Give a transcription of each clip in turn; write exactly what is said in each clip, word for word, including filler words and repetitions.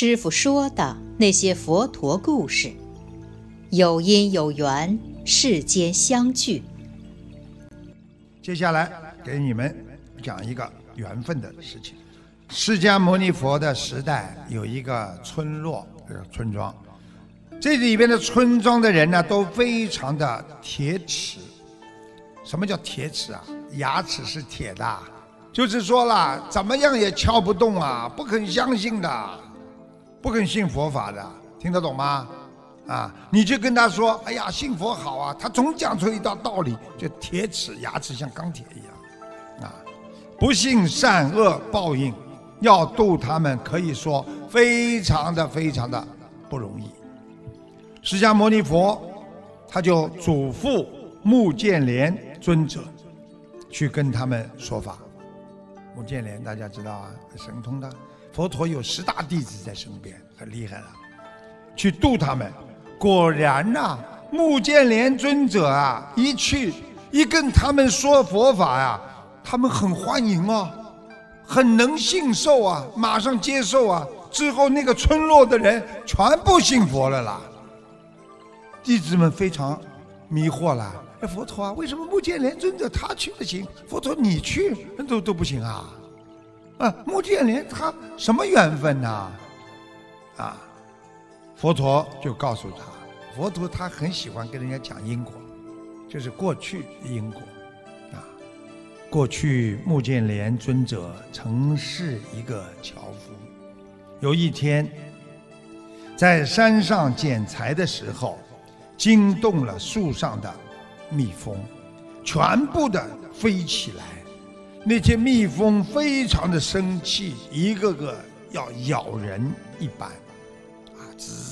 师父说的那些佛陀故事，有因有缘，世间相聚。 接下来给你们讲一个缘分的事情。释迦牟尼佛的时代有一个村落，这个村庄，这里边的村庄的人呢都非常的铁齿。什么叫铁齿啊？牙齿是铁的，就是说啦，怎么样也敲不动啊，不肯相信的，不肯信佛法的，听得懂吗？啊，你就跟他说，哎呀，信佛好啊，他总讲出一道道理，就铁齿，牙齿像钢铁一样，啊，不信善恶报应，要度他们，可以说非常的非常的不容易。释迦牟尼佛他就嘱咐目犍连尊者去跟他们说法。目犍连大家知道啊，神通的，佛陀有十大弟子在身边，很厉害了，去度他们。果然呐、啊，目犍连尊者啊，一去一跟他们说佛法呀、啊，他们很欢迎哦，很能信受啊，马上接受啊。之后那个村落的人全部信佛了啦。弟子们非常迷惑了，哎，佛陀啊，为什么目犍连尊者他去的行，佛陀你去都都不行啊？啊，目犍连他什么缘分呐？啊，佛陀就告诉他，佛陀他很喜欢跟人家讲因果，就是过去的因果啊。过去目犍连尊者曾是一个樵夫，有一天在山上捡柴的时候，惊动了树上的蜜蜂，全部的飞起来。那些蜜蜂非常的生气，一个个要咬人一般，啊，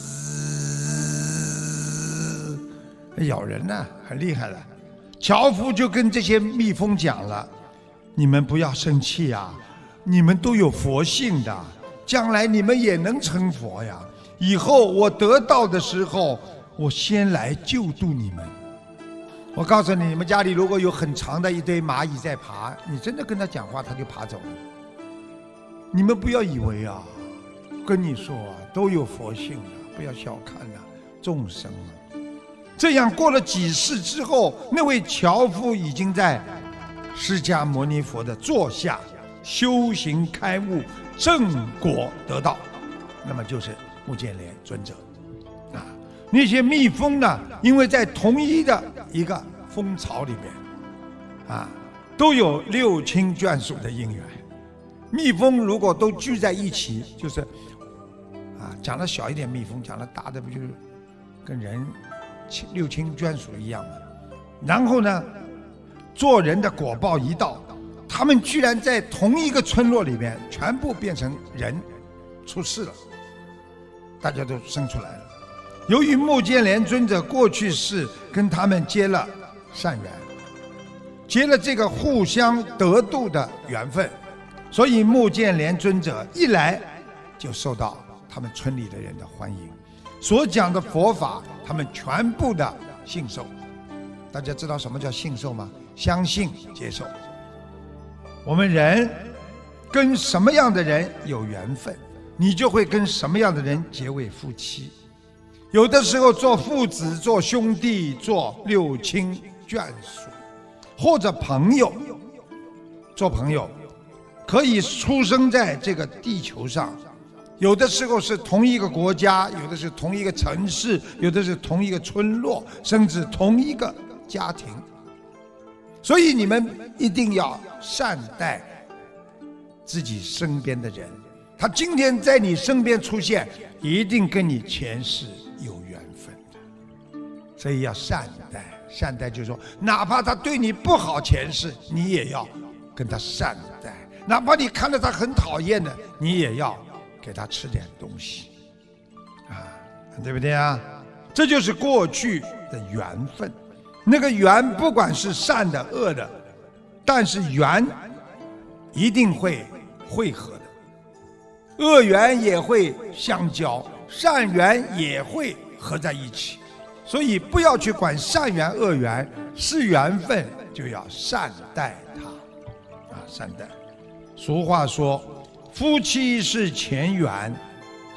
滋，咬人呢、啊，很厉害的。樵夫就跟这些蜜蜂讲了：“你们不要生气啊，你们都有佛性的，将来你们也能成佛呀。以后我得道的时候，我先来救度你们。我告诉你，你们家里如果有很长的一堆蚂蚁在爬，你真的跟他讲话，他就爬走了。你们不要以为啊，跟你说啊，都有佛性的，不要小看啊众生啊。”这样过了几世之后，那位樵夫已经在释迦牟尼佛的座下修行开悟，正果得道，那么就是目犍连尊者啊。那些蜜蜂呢，因为在同一的一个蜂巢里面啊，都有六亲眷属的因缘。蜜蜂如果都聚在一起，就是啊，讲的小一点蜜蜂，讲的大的不就是跟人六亲眷属一样嘛？然后呢，做人的果报一到，他们居然在同一个村落里面全部变成人，出世了，大家都生出来了。由于目犍连尊者过去世跟他们结了善缘，结了这个互相得度的缘分，所以目犍连尊者一来就受到他们村里的人的欢迎，所讲的佛法他们全部的信受。大家知道什么叫信受吗？相信接受。我们人跟什么样的人有缘分，你就会跟什么样的人结为夫妻。有的时候做父子，做兄弟，做六亲眷属，或者朋友。做朋友可以出生在这个地球上，有的时候是同一个国家，有的是同一个城市，有的是同一个村落，甚至同一个家庭。所以你们一定要善待自己身边的人，他今天在你身边出现，一定跟你前世有缘分的。所以要善待，善待就是说，哪怕他对你不好前世，你也要跟他善待，哪怕你看到他很讨厌的，你也要给他吃点东西啊，对不对啊？这就是过去的缘分。那个缘不管是善的恶的，但是缘一定会汇合的，恶缘也会相交，善缘也会合在一起。所以不要去管善缘恶缘，是缘分就要善待它啊，善待。俗话说，夫妻是前缘，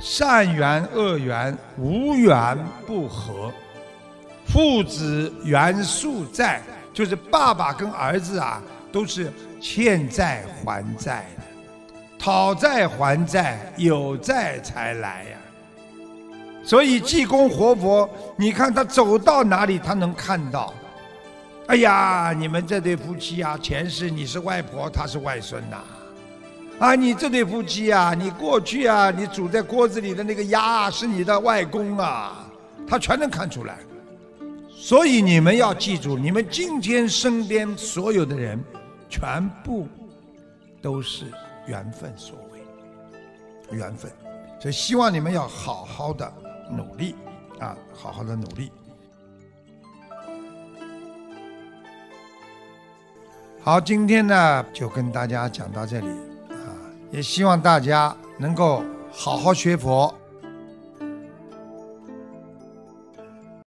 善缘恶缘无缘不和，父子缘宿债，就是爸爸跟儿子啊都是欠债还债的，讨债还债，有债才来呀。所以济公活佛，你看他走到哪里，他能看到。哎呀，你们这对夫妻啊，前世你是外婆，他是外孙呐、啊。啊，你这对夫妻啊，你过去啊，你煮在锅子里的那个鸭啊，是你的外公啊，他全能看出来。所以你们要记住，你们今天身边所有的人，全部都是缘分所为，缘分。所以希望你们要好好的努力啊，好好的努力。好，今天呢就跟大家讲到这里啊，也希望大家能够好好学佛，